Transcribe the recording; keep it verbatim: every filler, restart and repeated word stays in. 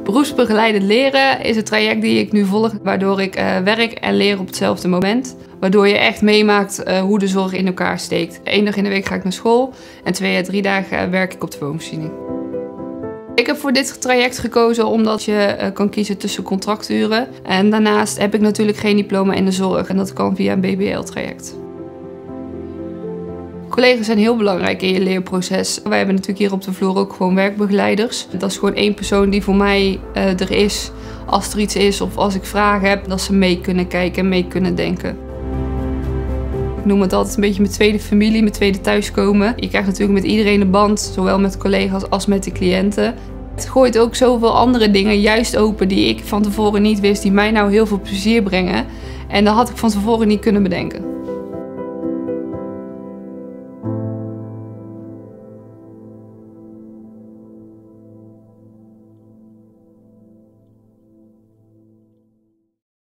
Beroepsbegeleidend leren is het traject die ik nu volg, waardoor ik uh, werk en leer op hetzelfde moment. Waardoor je echt meemaakt uh, hoe de zorg in elkaar steekt. Eén dag in de week ga ik naar school en twee à drie dagen werk ik op de woonvoorziening. Ik heb voor dit traject gekozen omdat je uh, kan kiezen tussen contracturen. En daarnaast heb ik natuurlijk geen diploma in de zorg en dat kan via een B B L-traject. Collega's zijn heel belangrijk in je leerproces. Wij hebben natuurlijk hier op de vloer ook gewoon werkbegeleiders. Dat is gewoon één persoon die voor mij uh, er is als er iets is of als ik vragen heb, dat ze mee kunnen kijken en mee kunnen denken. Ik noem het altijd een beetje mijn tweede familie, mijn tweede thuiskomen. Je krijgt natuurlijk met iedereen een band, zowel met collega's als met de cliënten. Het gooit ook zoveel andere dingen juist open die ik van tevoren niet wist, die mij nou heel veel plezier brengen. En dat had ik van tevoren niet kunnen bedenken.